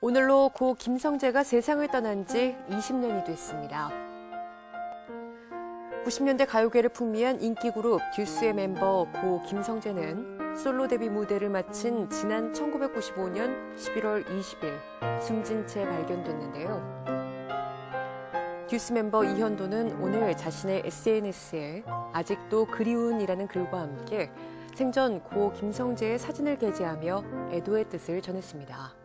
오늘로 고 김성재가 세상을 떠난 지 20년이 됐습니다. 90년대 가요계를 풍미한 인기 그룹 듀스의 멤버 고 김성재는 솔로 데뷔 무대를 마친 지난 1995년 11월 20일 숨진 채 발견됐는데요. 듀스 멤버 이현도는 오늘 자신의 SNS에 아직도 그리운이라는 글과 함께 생전 고 김성재의 사진을 게재하며 애도의 뜻을 전했습니다.